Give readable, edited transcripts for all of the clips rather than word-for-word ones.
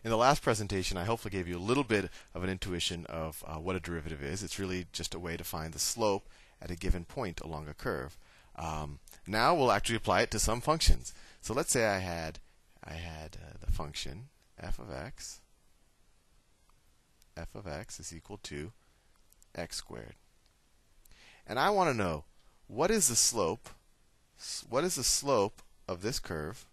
In the last presentation, I hopefully gave you a little bit of an intuition of what a derivative is. It's really just a way to find the slope at a given point along a curve. Now we'll actually apply it to some functions. So let's say I had the function f of x is equal to x squared. And I want to know, what is the slope? What is the slope of this curve?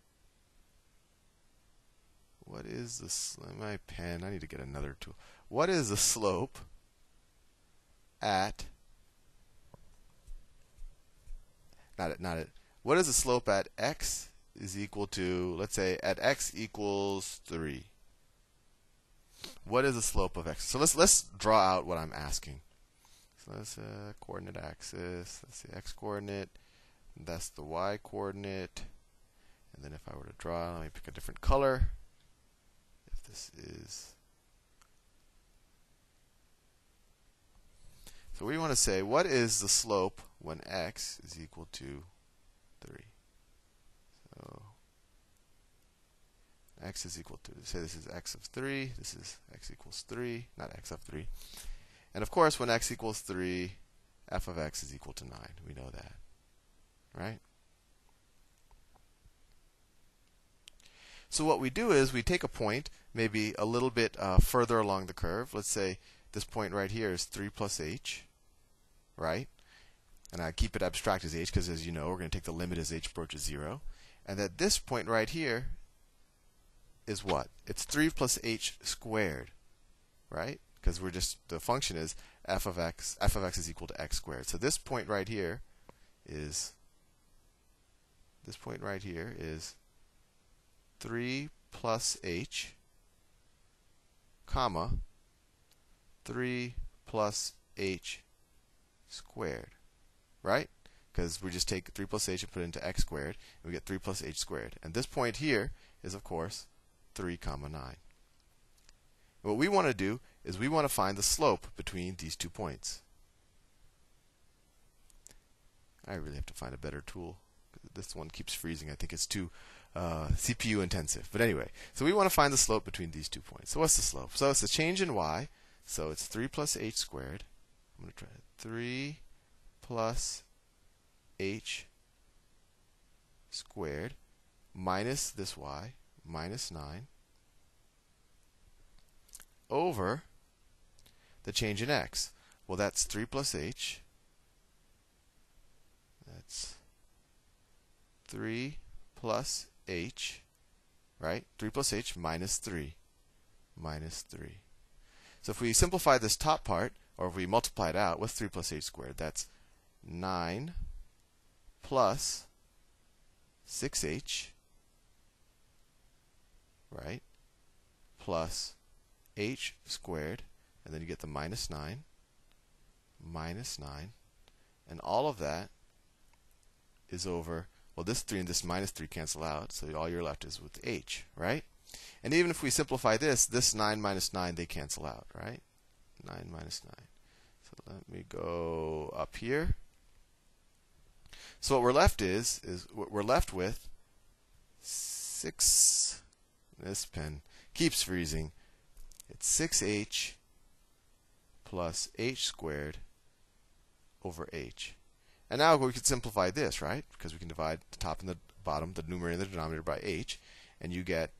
What is my pen? I need to get another tool. What is the slope at what is the slope at x is equal to, let's say at x equals 3. What is the slope of x? So let's draw out what I'm asking. So that's a coordinate axis. That's the x coordinate. That's the y coordinate. And then if I were to draw, let me pick a different color. If this is, so we want to say, what is the slope when x is equal to 3? So x is equal to, say this is x of 3, this is x equals 3, not x of 3. And of course, when x equals 3, f of x is equal to 9. We know that, right? So what we do is we take a point, maybe a little bit further along the curve. Let's say this point right here is 3 plus h, right? And I keep it abstract as h because, as you know, we're going to take the limit as h approaches 0. And that this point right here is what? It's 3 plus h squared, right? Because we're just, the function is f of x is equal to x squared. So this point right here is 3 plus h, comma, 3 plus h squared, right? Because we just take 3 plus h and put it into x squared, and we get 3 plus h squared. And this point here is, of course, 3 comma 9. What we want to do is we want to find the slope between these 2 points. I really have to find a better tool. This one keeps freezing. I think it's too CPU intensive. But anyway, so we want to find the slope between these 2 points. So what's the slope? So it's the change in y. So it's 3 plus h squared. I'm going to try it. 3 plus h squared minus this y, minus 9, over the change in x. Well, that's 3 plus h. That's 3 plus h, right? 3 plus h minus 3. Minus 3. So if we simplify this top part, or if we multiply it out, what's 3 plus h squared? That's 9 plus 6h, right? Plus h squared, and then you get the minus 9, and all of that is over, well, this 3 and this minus 3 cancel out, so all you're left is with h, right? And even if we simplify this 9 minus 9, they cancel out, right? 9 minus 9. So let me go up here. So what we're left is we're left with 6. This pen keeps freezing. It's 6h plus h squared over h. And now we could simplify this, right? Because we can divide the top and the bottom, the numerator and the denominator, by h, and you get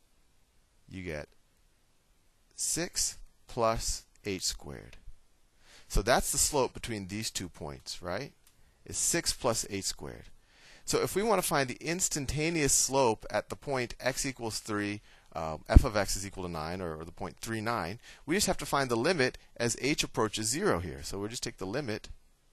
6 plus h squared. So that's the slope between these 2 points, right? Is 6 plus h squared. So if we want to find the instantaneous slope at the point x equals 3, f of x is equal to 9, or the point 3, 9, we just have to find the limit as h approaches 0 here. So we'll just take the limit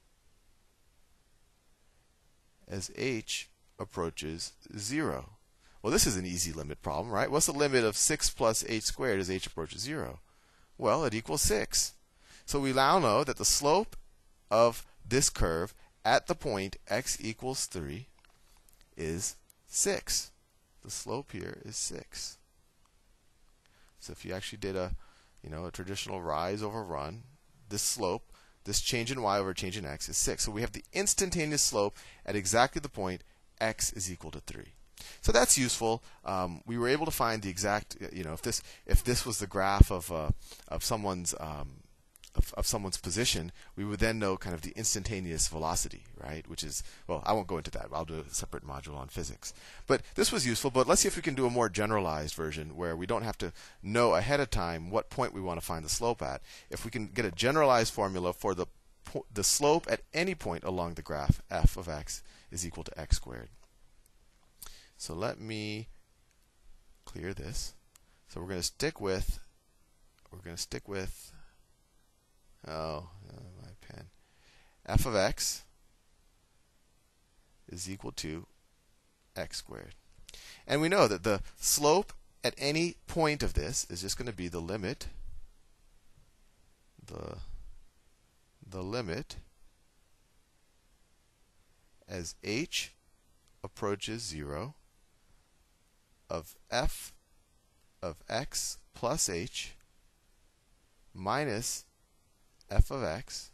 as h approaches 0. Well, this is an easy limit problem, right? What's the limit of 6 plus h squared as h approaches 0? Well, it equals 6. So we now know that the slope of this curve at the point x equals 3 is 6. The slope here is 6. So if you actually did a traditional rise over run, this slope, this change in y over change in x is 6. So we have the instantaneous slope at exactly the point x is equal to 3. So that's useful. We were able to find the exact, if this was the graph of someone's someone's position, we would then know kind of the instantaneous velocity, right? Which is, well, I won't go into that. I'll do a separate module on physics. But this was useful. But let's see if we can do a more generalized version where we don't have to know ahead of time what point we want to find the slope at. If we can get a generalized formula for the slope at any point along the graph, f of x is equal to x squared. So let me clear this. So we're going to stick with my pen. F of x is equal to x squared. And we know that the slope at any point of this is just going to be the limit, the limit as h approaches 0 of f of x plus h minus f of x,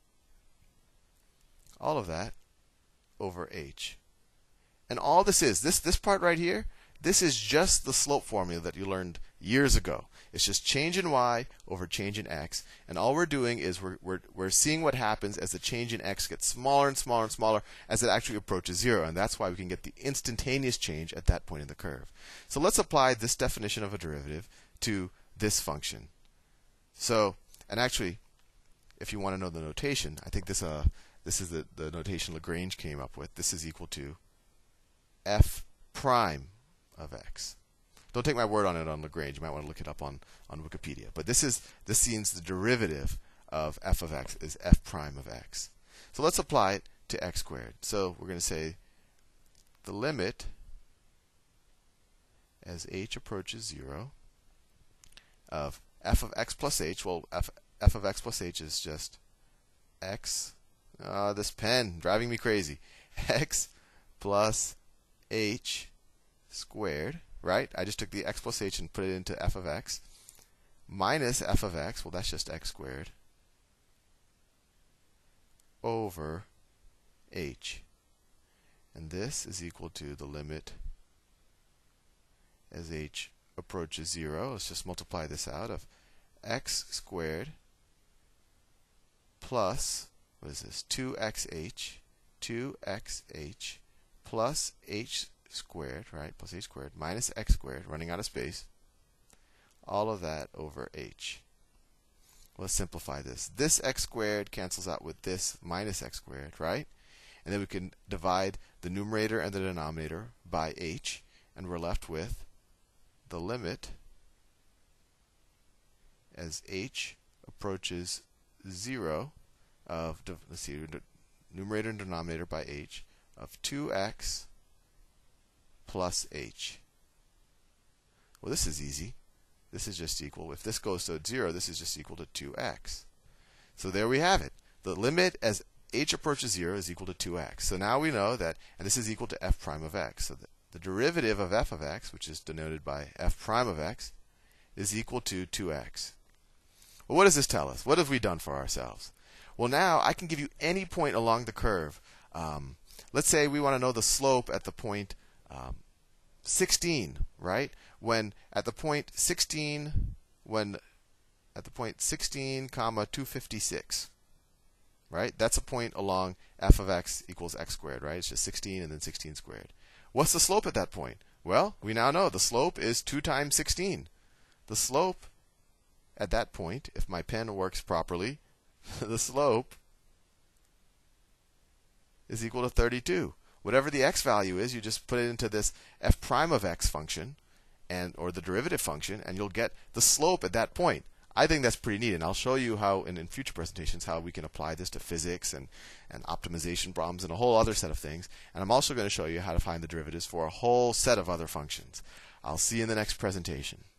all of that, over h. And all this is, this part right here, this is just the slope formula that you learned years ago. It's just change in y over change in x. And all we're doing is we're seeing what happens as the change in x gets smaller and smaller and smaller as it actually approaches 0. And that's why we can get the instantaneous change at that point in the curve. So let's apply this definition of a derivative to this function. So, and actually, if you want to know the notation, I think this is the notation Lagrange came up with. This is equal to f prime of x. Don't take my word on it on Lagrange. You might want to look it up on Wikipedia. But this means the derivative of f of x is f prime of x. So let's apply it to x squared. So we're going to say the limit as h approaches 0 of f of x plus h. Well, f of x plus h is just x. This pen driving me crazy. X plus h squared, right? I just took the x plus h and put it into f of x minus f of x. Well, that's just x squared over h. And this is equal to the limit as h approaches 0. Let's just multiply this out of x squared plus, what is this, 2xh plus h squared, right, plus h squared, minus x squared, running out of space, all of that over h. Let's simplify this. This x squared cancels out with this minus x squared, right? And then we can divide the numerator and the denominator by h, and we're left with the limit as h approaches 0 of, let's see, numerator and denominator by h of 2x plus h. Well, this is easy. This is just equal, if this goes to 0, this is just equal to 2x. So there we have it. The limit as h approaches 0 is equal to 2x. So now we know that, and this is equal to f prime of x. So the derivative of f of x, which is denoted by f prime of x, is equal to 2x. Well, what does this tell us? What have we done for ourselves? Well, now I can give you any point along the curve. Let's say we want to know the slope at the point 16, right? When at the point 16, comma 256, right? That's a point along f of x equals x squared, right? It's just 16 and then 16 squared. What's the slope at that point? Well, we now know the slope is 2 times 16. The slope at that point, if my pen works properly, the slope is equal to 32. Whatever the x value is, you just put it into this f prime of x function, or the derivative function, and you'll get the slope at that point. I think that's pretty neat, and I'll show you how, in future presentations, how we can apply this to physics and optimization problems and a whole other set of things. And I'm also going to show you how to find the derivatives for a whole set of other functions. I'll see you in the next presentation.